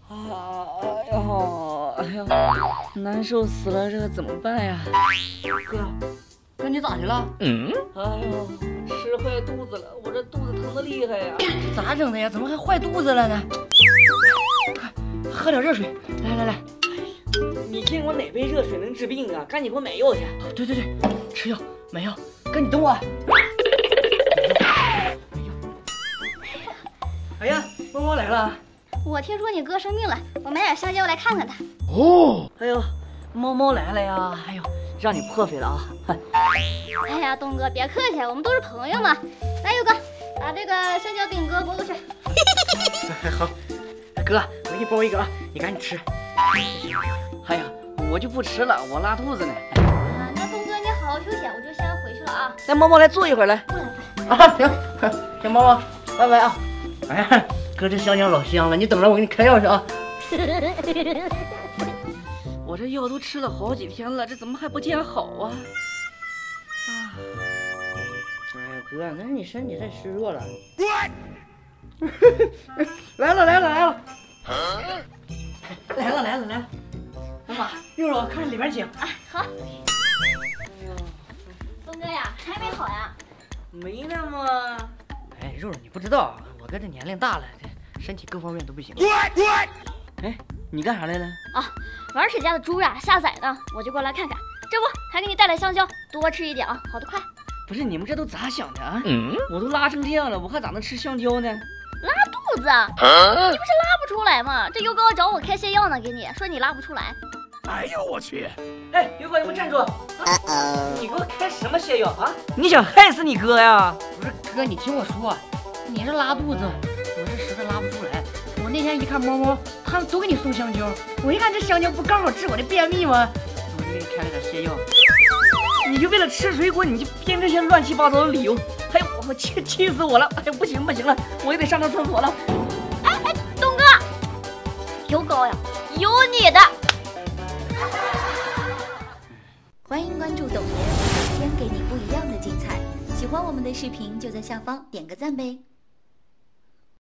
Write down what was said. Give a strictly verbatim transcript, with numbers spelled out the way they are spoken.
哎呀，哎呀，难受死了，这个怎么办呀？哥，哥你咋的了？嗯。哎呦，吃坏肚子了，我这肚子疼的厉害呀。这咋整的呀？怎么还坏肚子了呢？喝点热水，来来来。你见过哪杯热水能治病啊？赶紧给我买药去。哦，对对对，吃药买药。哥，你等我。哎呀，猫猫来了。 我听说你哥生病了，我买点香蕉来看看他。 哦，哎呦，猫猫来了呀！哎呦，让你破费了啊！ 哎呀，东哥别客气，我们都是朋友嘛。来，佑哥，把这个香蕉给你哥拨过去。 好，哥，我给你包一个啊，你赶紧吃。哎呀，我就不吃了，我拉肚子呢。 啊，那东哥你好好休息，我就先回去了啊。 来，猫猫来坐一会儿来。 过来过来。 啊，行，行，猫猫，拜拜啊。哎呀，哥这香蕉老香了，你等着我给你开药去啊。我这药都吃了好几天了，这怎么还不见好啊？啊！哎呀，哥，那是你身体太虚弱了。来了来了来了，来了来了来了。妈妈，肉肉，看里边请。 啊，好。哎呦，东哥呀，还没好呀？ 没呢嘛。哎，肉肉，你不知道，我哥这年龄大了，这身体各方面都不行。哎，你干啥来了？ 啊，王婶家的猪呀下崽呢，我就过来看看。这不还给你带来香蕉，多吃一点啊，好得快。 不是你们这都咋想的啊？嗯，我都拉成这样了，我还咋能吃香蕉呢？ 拉肚子？啊、你不是拉不出来吗？这尤高找我开泻药呢，给你说你拉不出来。 哎呦我去！ 哎，尤高，你给我站住！啊、你给我开什么泻药啊？你想害死你哥呀？不是哥，你听我说，你这拉肚子，我是实在拉不出来。我那天一看猫猫，他们都给你送香蕉，我一看这香蕉不刚好治我的便秘吗？我就给你开了点泻药。你就为了吃水果，你就编这些乱七八糟的理由，哎呦，我气气死我了！哎呦，不行不行了，我也得上趟厕所了。 哎哎，东哥，尤高呀，有你的！ 欢迎关注董爷，每天给你不一样的精彩。喜欢我们的视频，就在下方点个赞呗。